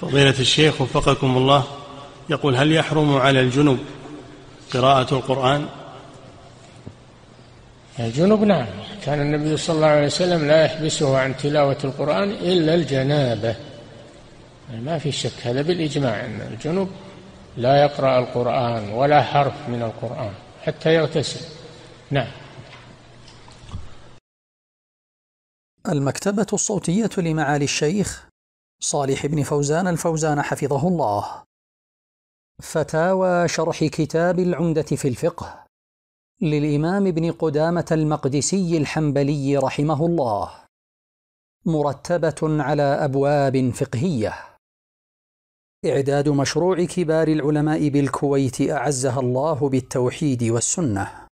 فضيلة الشيخ وفقكم الله، يقول: هل يحرم على الجنب قراءة القرآن؟ الجنب نعم، كان النبي صلى الله عليه وسلم لا يحبسه عن تلاوة القرآن إلا الجنابة، ما في شك هذا بالإجماع أن الجنب لا يقرأ القرآن ولا حرف من القرآن حتى يغتسل. نعم. المكتبة الصوتية لمعالي الشيخ صالح بن فوزان الفوزان حفظه الله. فتاوى شرح كتاب العمدة في الفقه للإمام ابن قدامة المقدسي الحنبلي رحمه الله، مرتبة على أبواب فقهية. إعداد مشروع كبار العلماء بالكويت أعزها الله بالتوحيد والسنة.